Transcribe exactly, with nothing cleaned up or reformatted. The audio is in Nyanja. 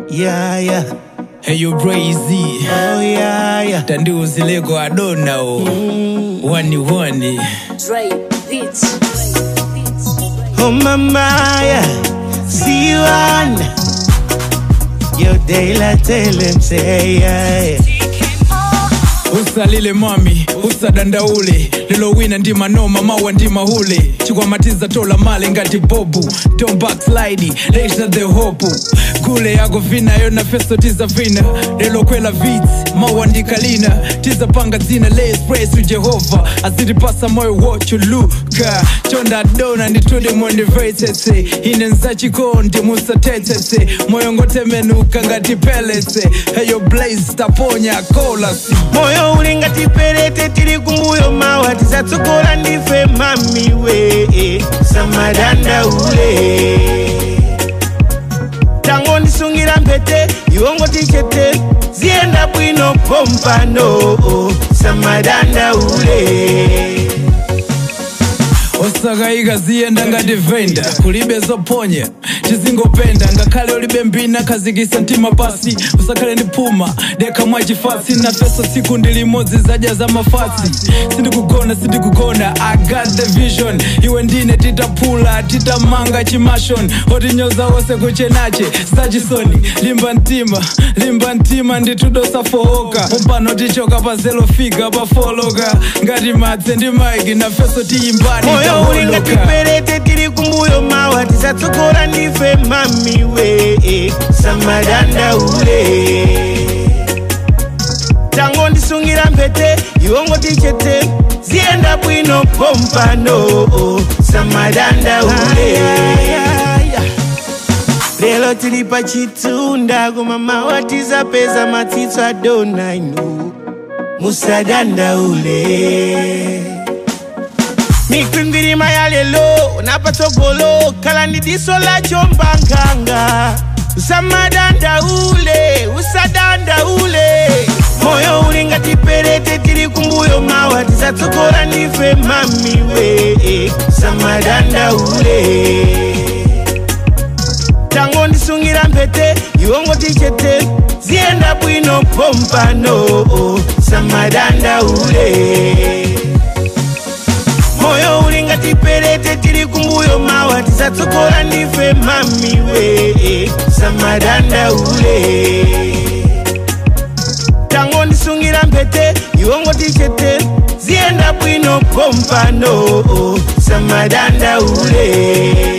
Yeah, yeah. Hey, you Blaze. Oh, yeah, yeah. Tandu Zilego, I don't know. Mm. One, one. Dre beats. Oh, mama, yeah. See you on your daylight, tell him, say, yeah. Usalile mami, usadandaule. Lilo wina ndima noma, mawa ndima hule. Chukwa matiza tola male ngati bobu. Don't backslide, leisha the hope. Gule yago vina, yona festo tiza vina. Lilo kwela beats, mawa ndikalina. Tiza panga zina, let's praise to Jehovah. Azidi pasa moyo what you look. Chonda dona, nitude mwende veitese. Hine nzachi konti, musa tetese. Moyo ngote menuka ngati pelese. Hey yo Blaze, taponya kola si. Moyo ulinga tiperete tiri kumbuyo mawa tisatsukola ndife mami we Usadandaule. Tango ndisungira mpete iwongo tichete zienda bwino pompano Usadandaule. Osagaiga zienda ngati venda kulibe zoponya chizingopenda ngakale ulibe mbina kazigisa ntima pasi usakale ndipuma deka mwachifasi na feso siku ndilimodzi zaja za mafasi sindikugona sindikugona I got the vision iwe ndine titapula titamanga chimashon hoti nyoza wose kuchenache stajisoni limba ntima limba ntima nditudosa fohoka umpano tichoka pa zelo figa pa fologa ngati matse ndi maigi na feso tiimbani moyo ulinga tiperete tiri kumbuyo mawa tisatsukola ndife mami we Usadandaule. Tango ndisungira mpete iwongo tichete zienda bwino pompano Usadandaule. Lelo tiri pa chitunda goma mawa tizapeza matitso adona inu Usadandaule. Mikwingirima ya lelo napatogolo kala nidisola chombanganga Usadandaule, Usadandaule. Moyo ulinga tiperete tiri kumbuyo mawa tisatsukola ndife mami we Usadandaule. Tango ndisungira mpete iwongo tichete zienda bwino pompano Usadandaule. Moyo ulinga tiperete tiri kumbuyo mawa tisatsukola ndife mami we Usadandaule. Tango ndisungira mpete iwongo tichete zienda bwino pompano Usadandaule.